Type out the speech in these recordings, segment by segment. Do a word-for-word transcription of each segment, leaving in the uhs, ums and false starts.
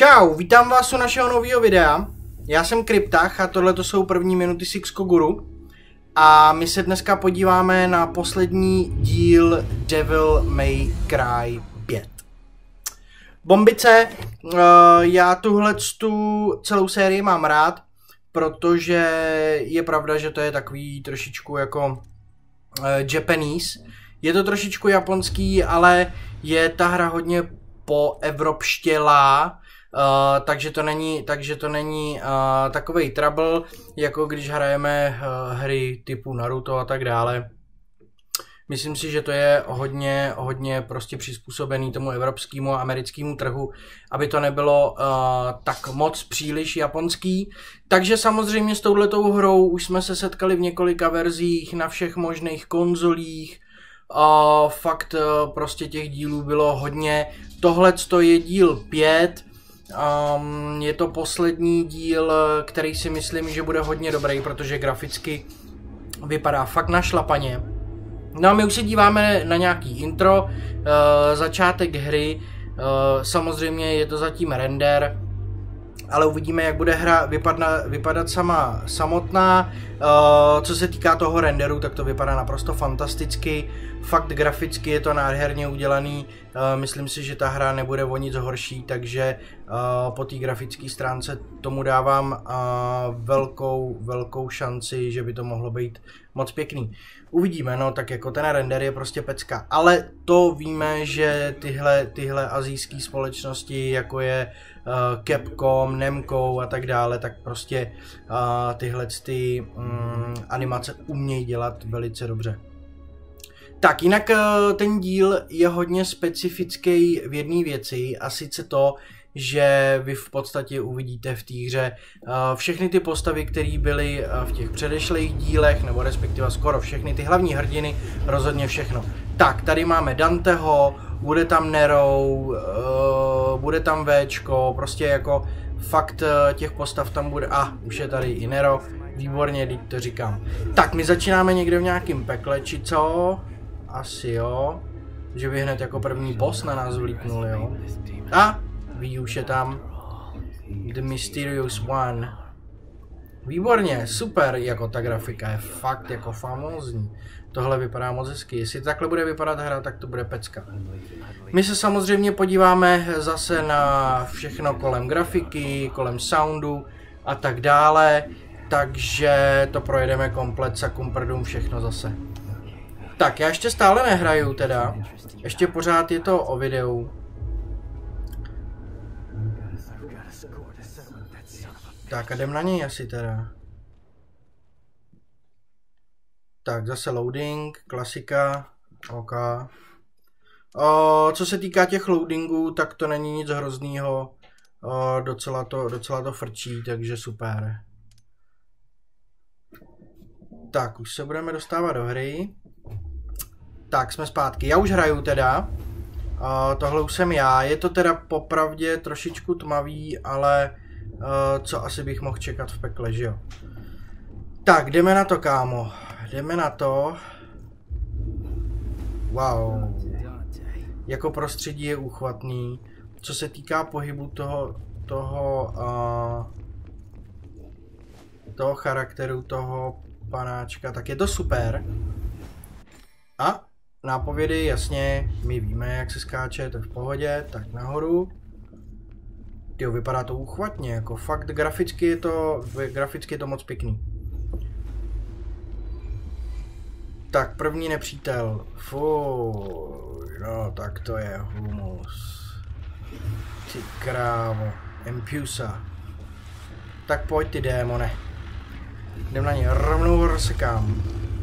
Čau, vítám vás u našeho nového videa. Já jsem Kryptach a tohle to jsou první minuty Six Koguru. A my se dneska podíváme na poslední díl Devil May Cry pět. Bombice, uh, já tuhle tu celou sérii mám rád, protože je pravda, že to je takový trošičku jako uh, Japanese. Je to trošičku japonský, ale je ta hra hodně poevropštělá, uh, takže to není, takže to není uh, takovej trouble, jako když hrajeme uh, hry typu Naruto a tak dále. Myslím si, že to je hodně, hodně prostě přizpůsobený tomu evropskému a americkému trhu, aby to nebylo uh, tak moc příliš japonský. Takže samozřejmě s touhletou hrou už jsme se setkali v několika verzích na všech možných konzolích. Uh, fakt uh, prostě těch dílů bylo hodně. Tohleto je díl pět. Um, je to poslední díl, který si myslím, že bude hodně dobrý, protože graficky vypadá fakt na šlapaně. No a my už se díváme na nějaký intro, uh, začátek hry, uh, samozřejmě je to zatím render, ale uvidíme, jak bude hra vypadna, vypadat sama samotná. Uh, co se týká toho renderu, tak to vypadá naprosto fantasticky. Fakt graficky je to nádherně udělaný. Uh, myslím si, že ta hra nebude o nic horší, takže uh, po té grafické stránce tomu dávám uh, velkou, velkou šanci, že by to mohlo být moc pěkný. Uvidíme, no tak jako ten render je prostě pecka, ale to víme, že tyhle, tyhle asijské společnosti, jako je uh, Capcom, Namco a tak dále, tak prostě uh, tyhle ty um, animace umějí dělat velice dobře. Tak jinak uh, ten díl je hodně specifický v jedné věci, a sice to, že vy v podstatě uvidíte v té hře uh, všechny ty postavy, které byly uh, v těch předešlých dílech, nebo respektive skoro všechny ty hlavní hrdiny, rozhodně všechno. Tak, tady máme Danteho, bude tam Nero, uh, bude tam Véčko, prostě jako fakt uh, těch postav tam bude, a ah, už je tady i Nero, výborně, teď to říkám. Tak, my začínáme někde v nějakém pekle, či co? Asi jo, že by hned jako první boss na nás vlítnul, jo. A ví, už je tam The Mysterious One. Výborně, super, jako ta grafika je fakt jako famózní. Tohle vypadá moc hezky. Jestli takhle bude vypadat hra, tak to bude pecka. My se samozřejmě podíváme zase na všechno kolem grafiky, kolem soundu a tak dále. Takže to projedeme komplet, sakum prdum, všechno zase. Tak, já ještě stále nehraju teda. Ještě pořád je to o videu. Tak a jdem na něj asi teda. Tak zase loading, klasika, OK. O, co se týká těch loadingů, tak to není nic hroznýho. O, docela, to, docela to frčí, takže super. Tak, už se budeme dostávat do hry. Tak, jsme zpátky. Já už hraju teda. O, tohle už jsem já. Je to teda popravdě trošičku tmavý, ale Uh, co asi bych mohl čekat v pekle, že jo? Tak, jdeme na to, kámo. Jdeme na to. Wow. Jako prostředí je úchvatný. Co se týká pohybu toho, toho, uh, toho charakteru, toho panáčka, tak je to super. A nápovědy, jasně, my víme, jak se skáče, to je v pohodě. Tak nahoru. Tyjo, vypadá to úchvatně, jako fakt graficky je to, graficky je to moc pěkný. Tak, první nepřítel. Fuj, no tak to je humus. Ty krávo, Empusa. Tak pojď ty démone. Jdem na ně, rovnou rozsekám.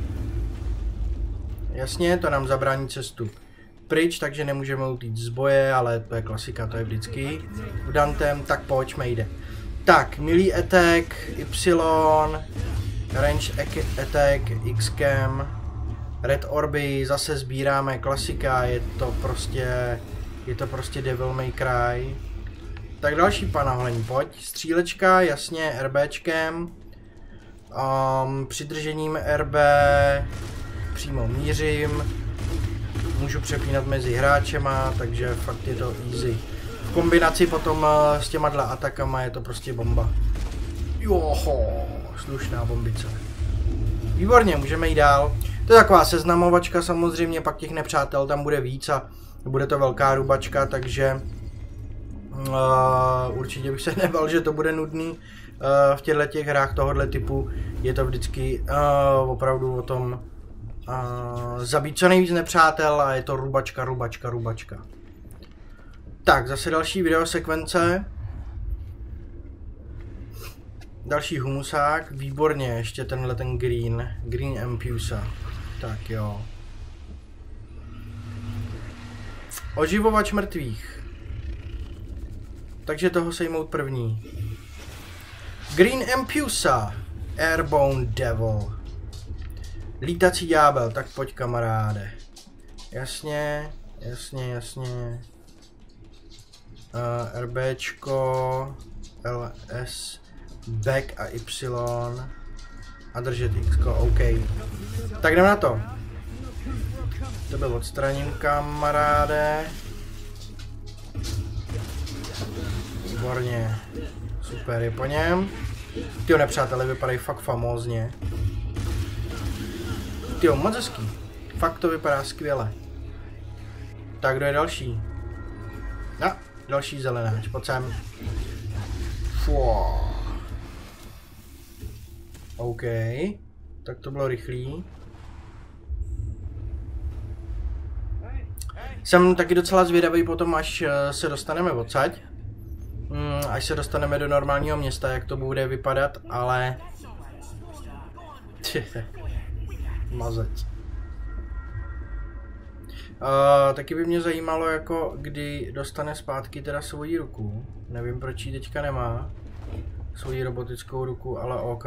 Jasně, to nám zabrání cestu pryč, takže nemůžeme utíct z boje, ale to je klasika, to je vždycky v Dantem, tak pojďme, jde. Tak, melee attack, Y, range attack, X-cam, red orby, zase sbíráme, klasika, je to prostě, je to prostě Devil May Cry. Tak další panaholení, pojď, střílečka, jasně, RBčkem, um, přidržením R B, přímo mířím. Můžu přepínat mezi hráčema, takže fakt je to easy. v kombinaci potom s těma dva atakama je to prostě bomba. Joho, slušná bombice. Výborně, můžeme jít dál. To je taková seznamovačka samozřejmě, pak těch nepřátel tam bude víc a bude to velká rubačka, takže uh, určitě bych se nebal, že to bude nudný. Uh, v těchto těch hrách tohohle typu je to vždycky uh, opravdu o tom uh, zabít co nejvíc nepřátel a je to rubačka, rubačka, rubačka. Tak, zase další videosekvence. Další humusák, výborně, ještě tenhle ten green, green Empusa. Tak jo. Oživovač mrtvých. Takže toho sejmout první. Green Empusa, Airborne Devil. Lítací ďábel, tak pojď kamaráde. Jasně, jasně, jasně. Uh, RBčko, L S, back a Y. A držet X, OK. Tak jdem na to. To byl odstraním, kamaráde. Výborně. Super, je po něm. Tyjo, nepřátelé vypadají fakt famózně. Tyjo, moc hezký. Fakt to vypadá skvěle. Tak, kdo je další? No, další zelenáč, pojď sem. Fuh. OK, tak to bylo rychlý. Jsem taky docela zvědavý potom, až se dostaneme odsaď. Až se dostaneme do normálního města, jak to bude vypadat, ale... Mazec. Uh, taky by mě zajímalo, jako kdy dostane zpátky teda svoji ruku. Nevím, proč ji teďka nemá. Svoji robotickou ruku, ale OK.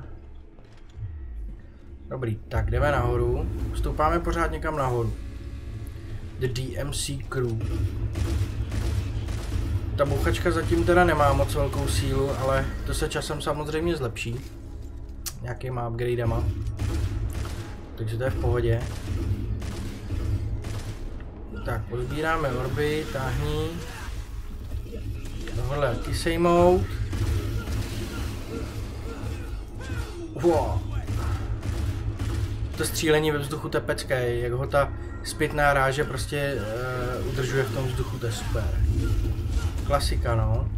Dobrý, tak jdeme nahoru. Stoupáme pořád někam nahoru. The D M C Crew. Ta bouchačka zatím teda nemá moc velkou sílu, ale to se časem samozřejmě zlepší. Nějakýma upgradema. Takže to je v pohodě. Tak, pozbíráme orby, táhni. Tohle taky sejmout. Wow. To střílení ve vzduchu, to je pecké, jak ho ta zpětná ráže prostě uh, udržuje v tom vzduchu, to je super. Klasika, no.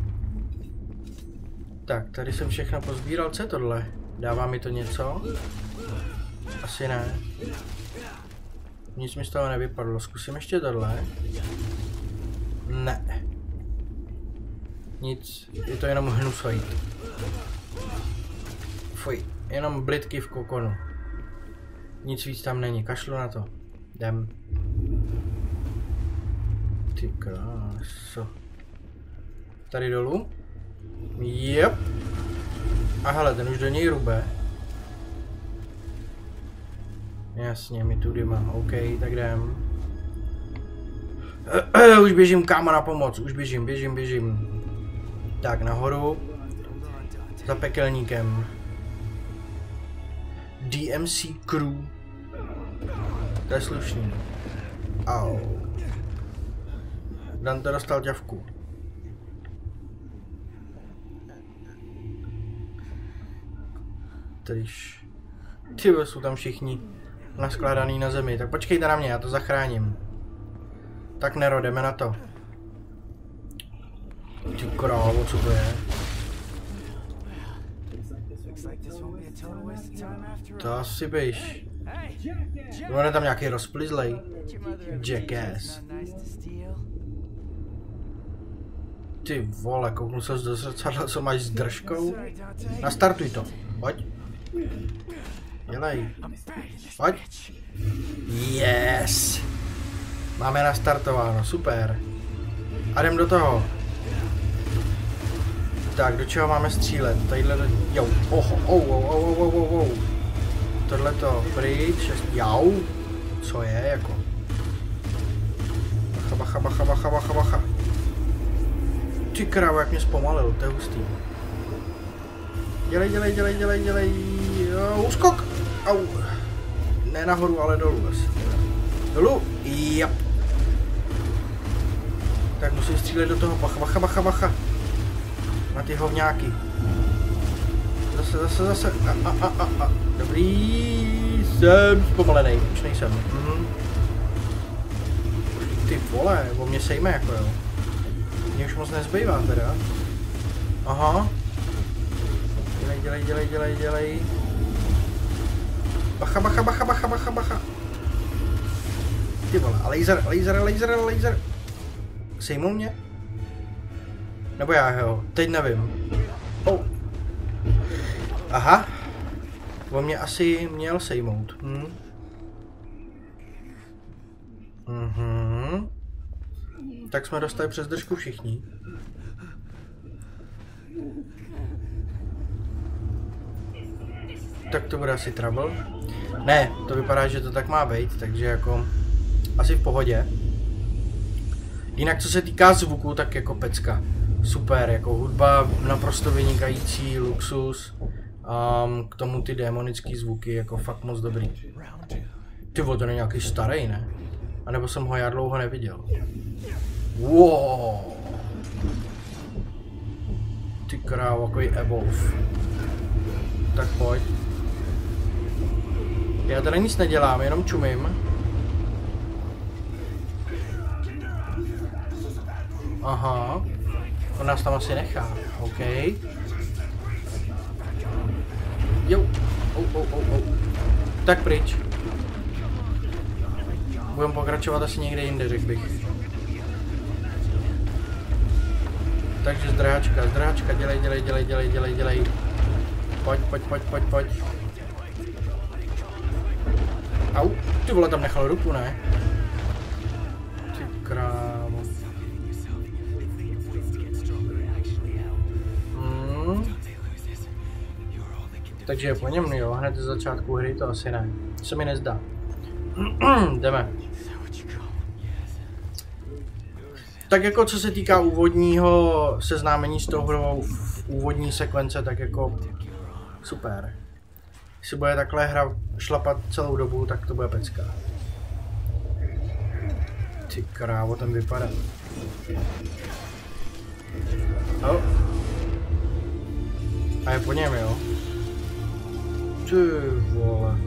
Tak, tady jsem všechno pozbíral, co je tohle? Dává mi to něco? Asi ne. Nic mi z toho nevypadlo, zkusím ještě tohle. Ne. Nic, je to jenom hnusoid. Fuj, jenom blitky v kokonu. Nic víc tam není, kašlu na to. Jdem. Ty kráso. Tady dolů. Jep. A hele, ten už do něj rube. Jasně, mi tudy má. OK, tak jdem. Už běžím, kámo, na pomoc. Už běžím, běžím, běžím. Tak, nahoru. Za pekelníkem. D M C Crew. To je slušný. Au. Dante dostal ťavku. Tyž. Ty jsou tam všichni naskládaný na zemi. Tak počkejte na mě, já to zachráním. Tak Nero, jdeme na to. Ty krávo, co to je? To asi běž. On je tam nějaký rozplizlej. Jackass. Ty vole, kouknu se do zrcadla, co máš s držkou? Nastartuj to, pojď. Dělej. Pojď. Yes. Máme nastartováno, super. A jdem do toho. Tak, do čeho máme střílet? Tadyhle do... Jo, oho, oh, oh, oh, oh, oh, oh. Tohleto, pryč, jau. Co je, jako? Bacha, bacha, bacha, bacha, bacha, bacha. Ty krávo, jak mě zpomalil, to je hustý. Dělej, dělej, dělej, dělej, dělej. Jo, úskok. Au. Ne nahoru, ale dolů asi. Dolů. Jap. Tak musím střílet do toho, bacha, bacha, bacha, bacha. Na ty hovňáky. Zase, zase, zase. A, a, a, a. Dobrý, jsem zpomalenej, už nejsem. Mhm. Ty vole, o mě sejme jako jo. Mně už moc nezbývá teda. Aha. Dělej, dělej, dělej, dělej, dělej. Bacha, bacha, bacha, bacha, bacha, bacha. Ty vole, a laser, laser, laser, laser. Sejmou mě? Nebo já jo, teď nevím. Oh. Aha. On mě asi měl sejmout. Hm. Mhm. Tak jsme dostali přes držku všichni. Tak to bude asi trouble. Ne, to vypadá, že to tak má být, takže jako asi v pohodě. Jinak co se týká zvuku, tak jako pecka. Super, jako hudba naprosto vynikající, luxus. Um, k tomu ty démonický zvuky, jako fakt moc dobrý. Ty vole, to není nějaký starý, ne? A nebo jsem ho já dlouho neviděl. Wow. Ty krávo, takový evolve. Tak pojď. Já tady nic nedělám, jenom čumím. Aha. On nás tam asi nechá. OK. Jo. Oh, oh, oh, oh. Tak pryč. Budeme pokračovat asi někde jinde, řekl bych. Takže zdráčka, zdráčka, dělej, dělej, dělej, dělej, dělej, dělej. Pojď, pojď, pojď, pojď, pojď. Au, ty vole, tam nechal ruku, ne? Ty krávo. Hmm. Takže je po něm, jo, hned ze začátku hry to asi ne. Se mi nezdá. Jdeme. Tak jako co se týká úvodního seznámení s tou hrou v úvodní sekvence, tak jako super. Když si bude takhle hra šlapat celou dobu, tak to bude pecka. Ty krávo, ten vypadá. Oh. A je po něm, jo? Ty vole.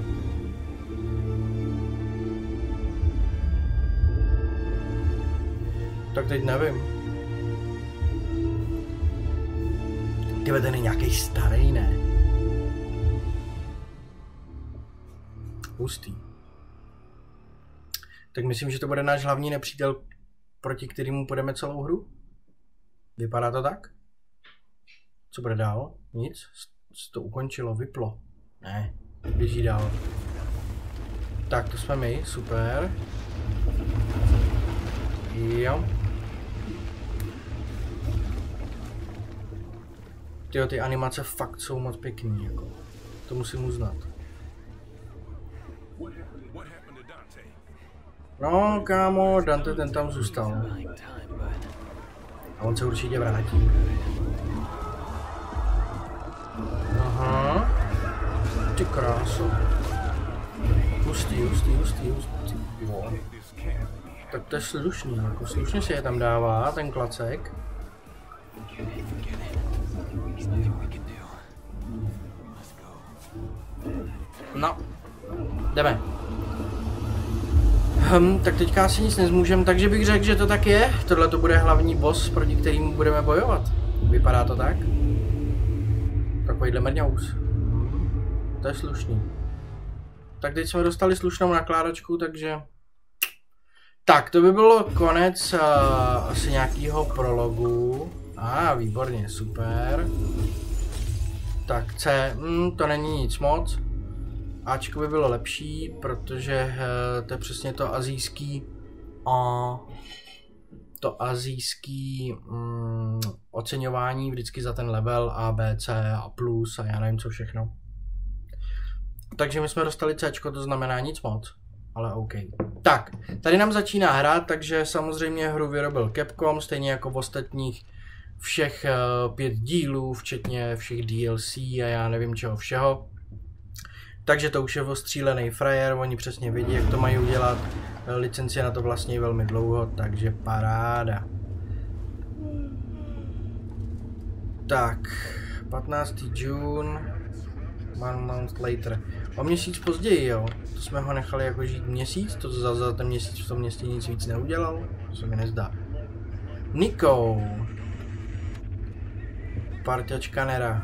Tak teď nevím. Tyhle, ten je nějaký starý, ne? Hustý. Tak myslím, že to bude náš hlavní nepřítel, proti kterému půjdeme celou hru? Vypadá to tak? Co bude dál? Nic? Se to ukončilo, vyplo. Ne, běží dál. Tak, to jsme my, super. Jo. Tyjo, ty animace fakt jsou moc pěkný, jako. To musím uznat. No, kámo, Dante ten tam zůstal. A on se určitě vrátí. Aha. Ty kráso. Hustý, hustý, hustý, hustý. Wow. Tak to je slušný, jako slušně se je tam dává, ten klacek. No, jdeme. Hm, tak teďka asi nic nezmůžem, takže bych řekl, že to tak je. Tohle to bude hlavní boss, proti kterému budeme bojovat. Vypadá to tak? Takovýhle mrňous. To je slušný. Tak teď jsme dostali slušnou nakládačku, takže... Tak, to by bylo konec uh, asi nějakého prologu. A, ah, výborně, super. Tak C, mm, to není nic moc. Ačko by bylo lepší, protože uh, to je přesně to asijský uh, to asijský um, oceňování vždycky za ten level A, B, C a plus a já nevím co všechno. Takže my jsme dostali C, to znamená nic moc. Ale OK. Tak, tady nám začíná hrát, takže samozřejmě hru vyrobil Capcom, stejně jako v ostatních všech uh, pět dílů, včetně všech D L C a já nevím čeho všeho. Takže to už je ostřílený frajer, oni přesně vědí, jak to mají udělat. Licenci na to vlastně velmi dlouho, takže paráda. Tak, patnáctého dubna, one month later. O měsíc později, jo. To jsme ho nechali jako žít měsíc, to za, za ten měsíc v tom městě nic víc neudělal. To se mi nezdá. Nico. Parťačka Nera.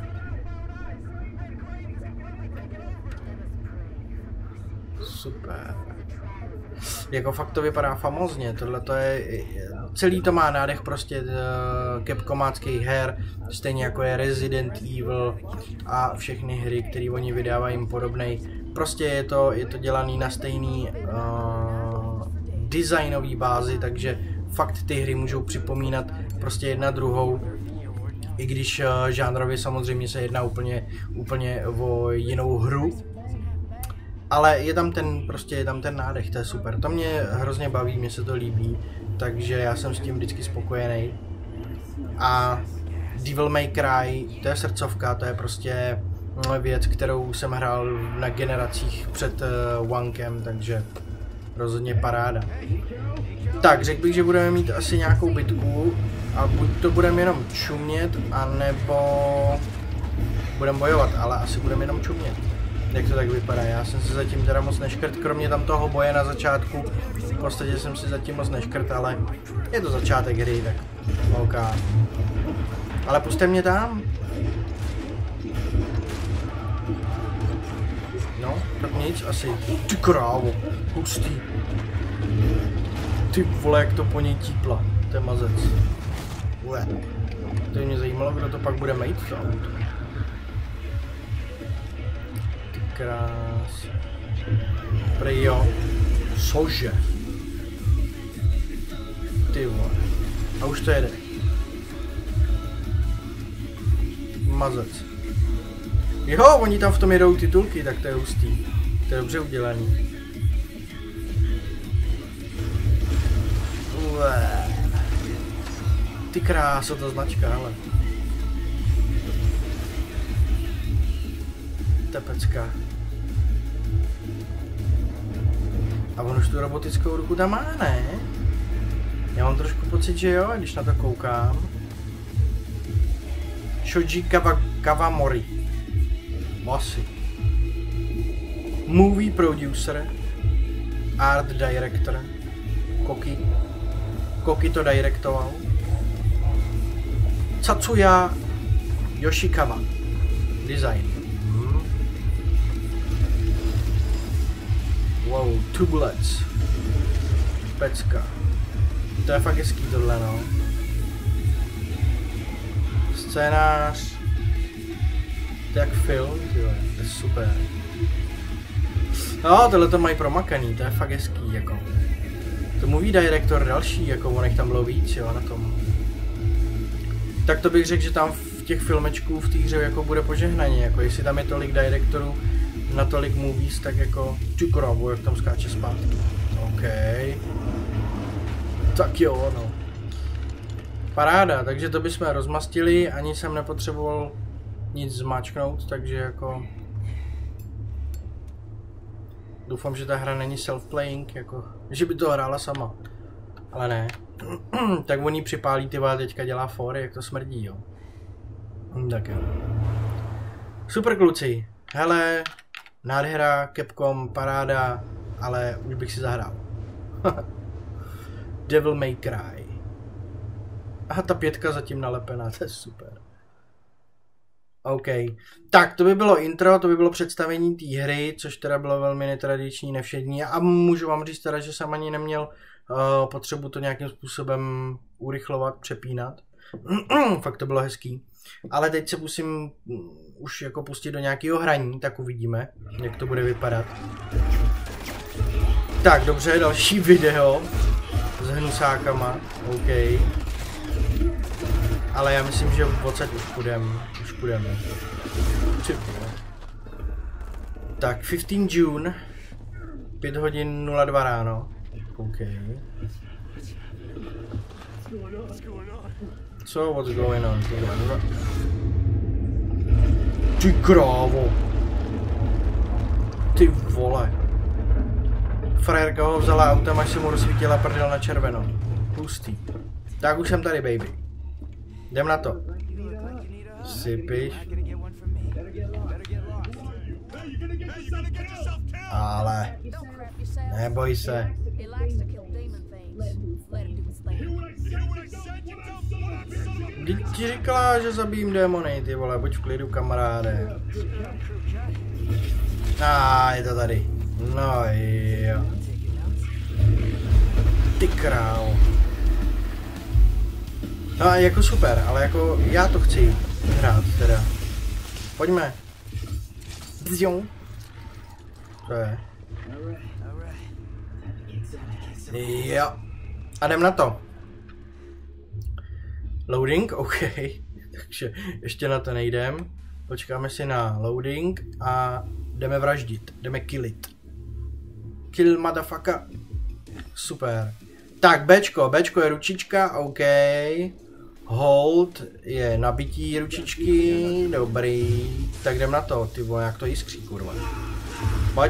Super. Jako fakt to vypadá famózně, tohle to je, celý to má nádech prostě uh, capcomáckých her, stejně jako je Resident Evil a všechny hry, které oni vydávají jim podobnej. Prostě je to, je to dělaný na stejný uh, designový bázi, takže fakt ty hry můžou připomínat prostě jedna druhou. I když uh, žánrově samozřejmě se jedná úplně, úplně o jinou hru. Ale je tam ten, prostě je tam ten nádech, to je super. To mě hrozně baví, mně se to líbí, takže já jsem s tím vždycky spokojený. A Devil May Cry, to je srdcovka, to je prostě věc, kterou jsem hrál na generacích před uh, Wankem, takže rozhodně paráda. Tak, řekl bych, že budeme mít asi nějakou bitku a buď to budeme jenom čumět, anebo budeme bojovat, ale asi budeme jenom čumět. Jak to tak vypadá, já jsem si zatím teda moc neškrt, kromě tam toho boje na začátku, v podstatě jsem si zatím moc neškrt, ale je to začátek hry, tak OK. Ale pusťte mě tam. No, tak nic asi. Ty krávo, hustý. Ty vole, jak to po něj típla, to je mazec. Ule. To by mě zajímalo, kdo to pak bude mít v autu. Krás. Prej jo. Cože? Ty vole. A už to jede. Mazec. Jo, oni tam v tom jedou titulky, tak to je hustý. To je dobře udělaný. Ue. Ty kráso, ta značka, ale. Tepecka. A on už tu robotickou ruku tam má, ne? Já mám trošku pocit, že jo, když na to koukám. Shoji Kawa Kawamori. Asi. Movie producer. Art director. Koki. Koki to directoval. Tatsuya Yoshikawa. Design. Wow, two bullets. Pecka. To je fakt hezký tohle, no. Scénář. To je jak film, tyhle. To je super. No, tohle to mají promakaný, to je fakt hezký, jako. To movie director další, jako on jich tam bylo víc, jo, na tom. Tak to bych řekl, že tam v těch filmečků v té hře jako bude požehnaně, jako jestli tam je tolik directorů, na tolik movies, tak jako tu krávu, jak tam skáče zpátky. OK. Tak jo, no. Paráda, takže to bychom rozmastili, ani jsem nepotřeboval nic zmáčknout, takže jako... Doufám, že ta hra není self-playing, jako, že by to hrála sama. Ale ne. Tak on jí připálí, ty vole, teďka dělá fory, jak to smrdí, jo. Tak jo. Super kluci. Hele, nádhera, Capcom, paráda, ale už bych si zahrál. Devil May Cry. Aha, ta pětka zatím nalepená, to je super. OK. Tak, to by bylo intro, to by bylo představení té hry, což teda bylo velmi netradiční, nevšední. A můžu vám říct teda, že jsem ani neměl uh, potřebu to nějakým způsobem urychlovat, přepínat. Fakt to bylo hezký. Ale teď se musím už jako pustit do nějakého hraní, tak uvidíme, jak to bude vypadat. Tak, dobře, další video s hnusákama, OK. Ale já myslím, že odsaď už půjdem, už půjdeme. Tak, fifteenth June, pět hodin nula dva ráno, OK. So, what's going on? Ty krávo! Ty vole! Frajerka ho vzala autem, až se mu rozsvítila prdel na červeno. Pustý. Tak už jsem tady, baby. Jdem na to. Sypiš. Ale neboj se. Vždyť ti říkala, že zabijím démony, ty vole, buď v klidu, kamaráde. A ah, je to tady. No jo. Ty král. No a jako super, ale jako já to chci hrát teda. Pojďme. Jo. To je. Jo. A jdem na to. Loading, OK. Takže ještě na to nejdem. Počkáme si na loading a jdeme vraždit. Jdeme killit. Kill motherfucker. Super. Tak, Bčko. Bčko je ručička, OK. Hold je nabití ručičky, dobrý. Tak jdem na to, ty vole, jak to jiskří, kurva. Pojď.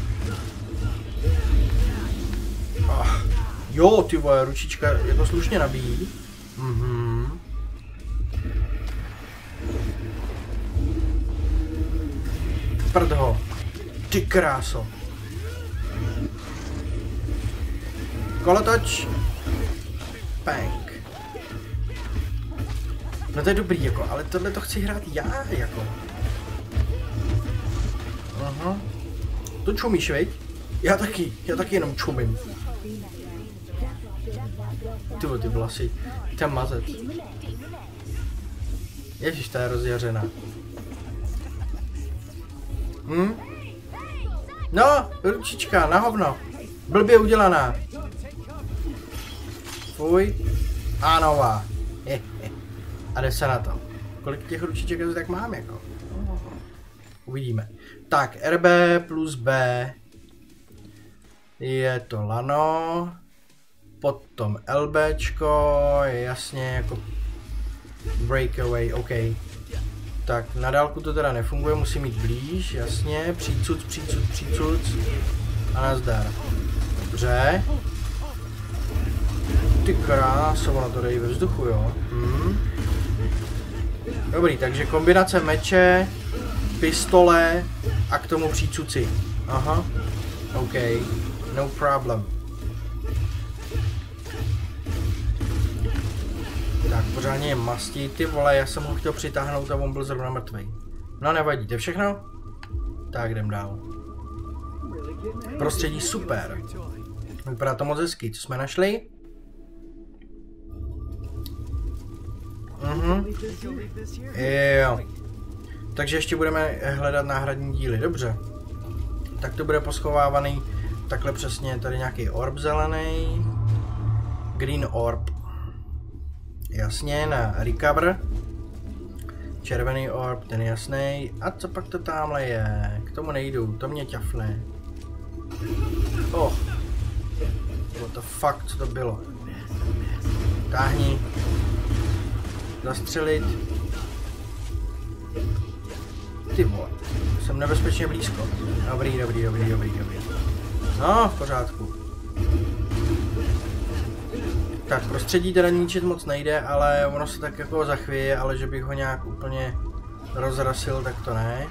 Oh. Jo, ty vole, ručička jako slušně nabíjí. Mhm. Prdho. Ty kráso. Kolotoč. Bang. No to je dobrý, jako, ale tohle to chci hrát já, jako. Aha. To čumíš, veď? Já taky, já taky jenom čumím. Ty ty vlasy, ten mazec. Ježiš, ta je rozjařená. Hm? No, ručička, na hovno. Blbě udělaná. Fuj. A nová. A jde se na to. Kolik těch ručiček tak mám, jako? Uvidíme. Tak, R B plus B. Je to lano. Potom LBčko, je jasně jako breakaway, OK. Tak, na dálku to teda nefunguje, musím jít blíž, jasně. Přícuc, přícuc, přícuc. A nazdar. Dobře. Ty kráso, ono to dají ve vzduchu, jo. Hmm. Dobrý, takže kombinace meče, pistole a k tomu přícuci. Aha. OK. No problem. Tak, pořádně je mastí, ty vole, já jsem ho chtěl přitáhnout a on byl zrovna mrtvej. No nevadí, to je všechno? Tak, jdem dál. Prostředí super. Vypadá to moc hezky, co jsme našli? Mhm. Jo. Takže ještě budeme hledat náhradní díly, dobře. Tak to bude poschovávaný takhle přesně, tady nějaký orb zelený. Green orb. Jasně, na recover. Červený orb, ten jasný. A co pak to tamhle je? K tomu nejdu, to mě ťafne. Oh. What the fuck, co to bylo? Táhni. Zastřelit. Ty vole, jsem nebezpečně blízko. Dobrý, dobrý, dobrý, dobrý, dobrý. No, v pořádku. Tak, prostředí teda ničit moc nejde, ale ono se tak jako zachvěje, ale že bych ho nějak úplně rozrasil, tak to ne.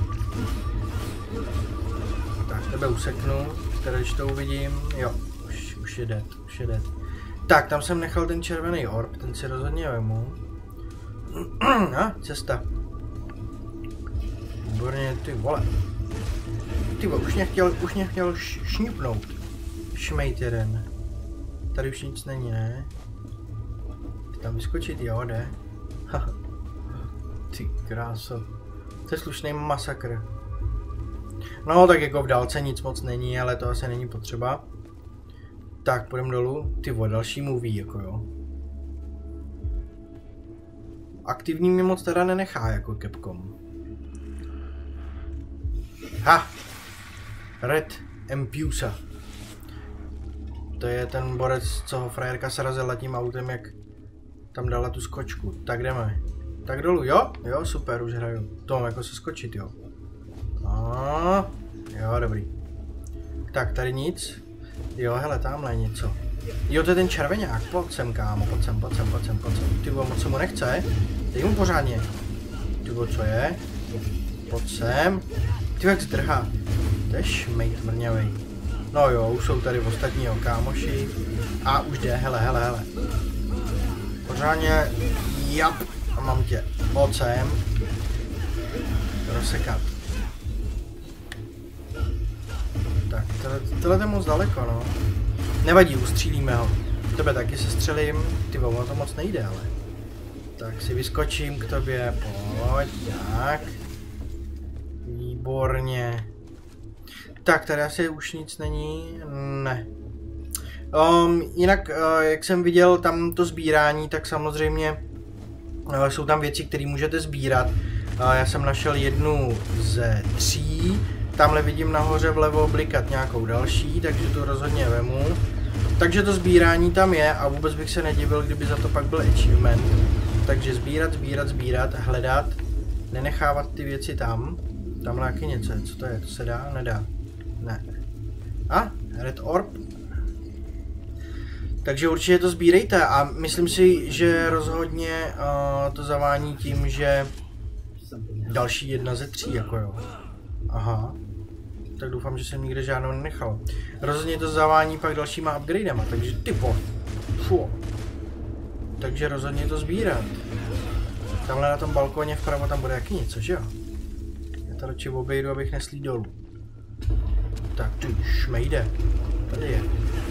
Tak, tebe useknu, teda když to uvidím, jo, už, už je dead, už je dead. Tak, tam jsem nechal ten červený orb, ten si rozhodně vemu. A, cesta. Výborně, ty vole. Ty vole, už mě chtěl, už mě chtěl šňupnout. Šmejt jeden. Tady už nic není, ne? Tam vyskočit, jo, jde. Ty kráso. To je slušný masakr. No, tak jako v dálce nic moc není, ale to asi není potřeba. Tak, půjdem dolů. Ty vole, další movie, jako jo. Aktivní mě moc teda nenechá, jako Capcom. Ha! Red Empusa. To je ten borec, co ho frajerka srazila tím autem, jak tam dala tu skočku. Tak jdeme. Tak dolů, jo? Jo, super, už hraju. To mám jako se skočit, jo. A, jo, dobrý. Tak, tady nic. Jo, hele, tamhle je něco. Jo, to je ten červeňák. Pojď sem, kámo, pojď sem, pojď sem, pojď sem, pojď sem. Ty vole, moc se mu nechce. Dej mu pořádně. Tybo, co je? Pojď sem. Ty jak zdrhá. To je šmejt mrňavej. No jo, už jsou tady ostatní kámoši. A už jde, hele, hele, hele. Pořádně, jap, a mám tě. Pojď sem. Rozsekat. Tak, tohle, tohle je moc daleko, no. Nevadí, ustřílíme ho. Tebe taky se střelím. Ty ono to moc nejde, ale. Tak si vyskočím k tobě. Pojď, tak. Výborně. Tak, tady asi už nic není. Ne. Um, jinak, uh, jak jsem viděl tam to sbírání, tak samozřejmě uh, jsou tam věci, které můžete sbírat. Uh, já jsem našel jednu ze tří. Tamhle vidím nahoře vlevo blikat nějakou další, takže to rozhodně vemu. Takže to sbírání tam je a vůbec bych se nedivil, kdyby za to pak byl achievement. Takže sbírat, sbírat, sbírat, hledat, nenechávat ty věci tam. Tamhle taky něco, co to je, to se dá? Nedá. Ne. A, Red Orb. Takže určitě to sbírejte a myslím si, že rozhodně uh, to zavání tím, že další jedna ze tří, jako jo. Aha. Tak doufám, že jsem nikde žádnou nenechal. Rozhodně to zavání pak dalšíma upgradema, takže typo. Fu. Takže rozhodně to sbírat. Tamhle na tom balkóně vpravo tam bude jaký něco, že jo? Já to radši obejdu, abych neslí dolů. Tak ty šmejde. Tady je.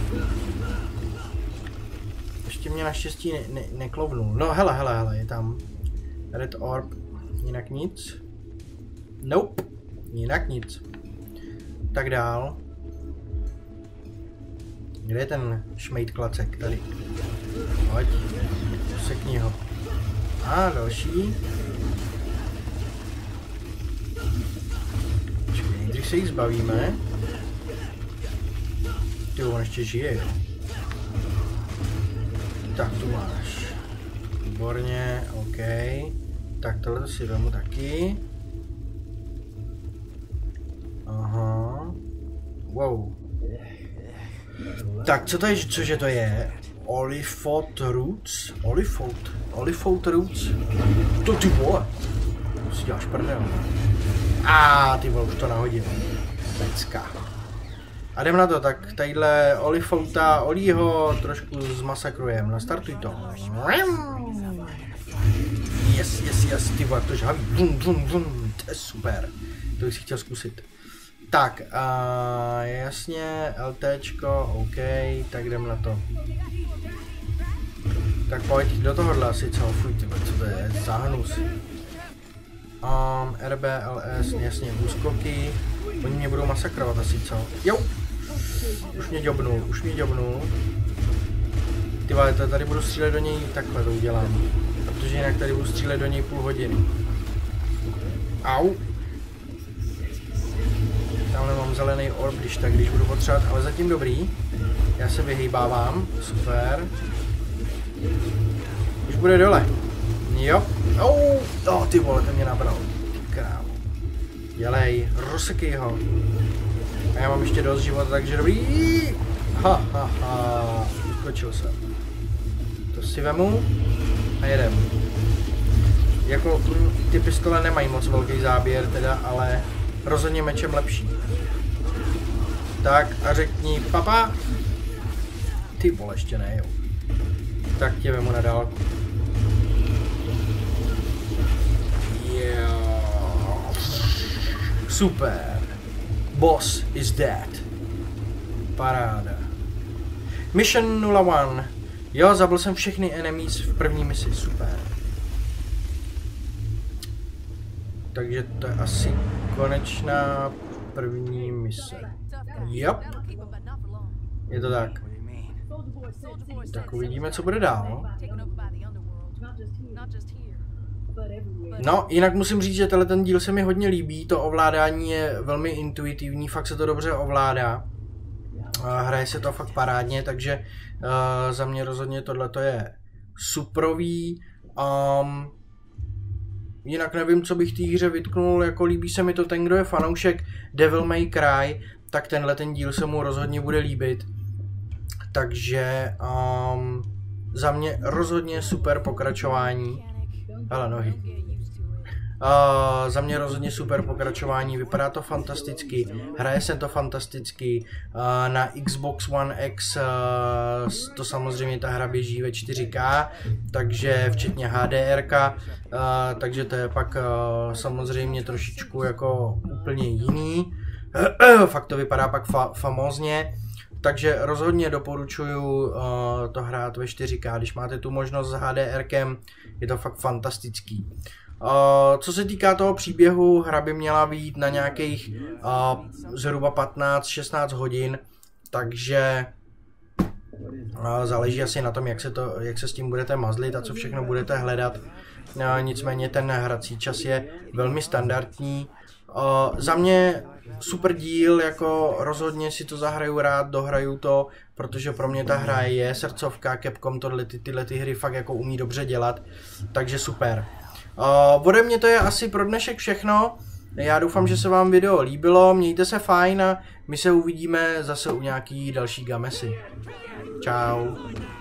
Ještě mě naštěstí ne, ne, neklovnul. No hele, hele, hele, je tam Red Orb. Jinak nic. Nope. Jinak nic. Tak dál. Kde je ten šmejt klacek? Tady. Pojď. Sekni ho. A další. Počkej, nejdřív se jich zbavíme. Ty, on ještě žije, jo. Tak tu máš. Výborně, OK. Tak tohle si vemu taky. Aha. Wow. Tak co to je, cože to je? Oliphant Roots? Oliphant? Oliphant Roots? To ty vole. To si děláš prdel. A ty vole, už to nahodil. Pecka. A jdem na to, tak tadyhle Oliphanta, Olího trošku zmasakrujem. Nastartuj to. Yes, yes, yes, ty vole, to žhaví. Vum, vum, vum. To je super. To bych si chtěl zkusit. Tak, a jasně, LTčko, OK, tak jdem na to. Tak pojď do tohohle asi, co? Fuj, tyba, co to je? Zahnus. Um, R B, L S, jasně, úskoky. Oni mě budou masakrovat asi, co? Jo! Už mě děbnul, už mě děbnul. Ty vole, tady budu střílet do něj, takhle to udělám. Protože jinak tady budu střílet do něj půl hodiny. Au! Tamhle mám zelený orb, když tak, když budu potřebovat, ale zatím dobrý. Já se vyhýbávám, super. Už bude dole. Jo. Oh, oh, ty vole, ten mě nabral. Ty krávo. Dělej, rozsekej ho. A já mám ještě dost života, takže dobrý. Ha, ha, ha. Vyskočil jsem. To si vemu a jedem. Jako ty pistole nemají moc velký záběr teda, ale rozhodně mečem lepší. Tak a řekni papa. Ty vole, ještě ne, jo. Tak tě vemu na dálku. Yeah. Super. Boss is dead. Paráda. Mission nula jedna. Jo, zabil jsem všechny enemies v první misi, super. Takže to je asi konečná první mise. Yep. Je to tak. Tak uvidíme, co bude dál. No, jinak musím říct, že tenhle ten díl se mi hodně líbí, to ovládání je velmi intuitivní, fakt se to dobře ovládá. Hraje se to fakt parádně, takže uh, za mě rozhodně tohleto je suprový. Um, jinak nevím, co bych té hře vytknul, jako líbí se mi to, ten, kdo je fanoušek Devil May Cry, tak tenhle ten díl se mu rozhodně bude líbit. Takže um, za mě rozhodně super pokračování. Hele, nohy. Uh, za mě rozhodně super pokračování, vypadá to fantasticky, hraje se to fantasticky, uh, na Xbox One X uh, to samozřejmě ta hra běží ve čtyři ká, takže včetně H D R ka, uh, takže to je pak uh, samozřejmě trošičku jako úplně jiný, fakt to vypadá pak fa famózně. Takže rozhodně doporučuju uh, to hrát ve čtyři ká, když máte tu možnost s H D R kem, je to fakt fantastický. Uh, co se týká toho příběhu, hra by měla být na nějakých uh, zhruba patnáct šestnáct hodin, takže uh, záleží asi na tom, jak se, to, jak se s tím budete mazlit a co všechno budete hledat. Uh, nicméně ten hrací čas je velmi standardní. Uh, za mě super díl, jako rozhodně si to zahraju rád, dohraju to, protože pro mě ta hra je srdcovka, Capcom tohle, ty, tyhle ty hry fakt jako umí dobře dělat, takže super. Uh, ode mě to je asi pro dnešek všechno, já doufám, že se vám video líbilo, mějte se fajn a my se uvidíme zase u nějaký další gamesy. Čau.